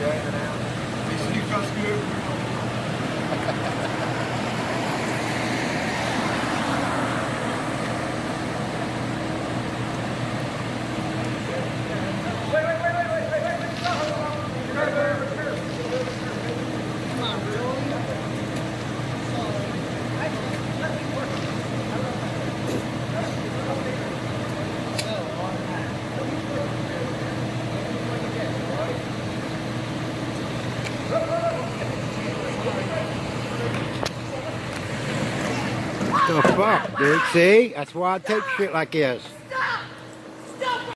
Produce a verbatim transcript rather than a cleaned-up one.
You cuss good. The fuck, dude? See? That's why I take shit like this.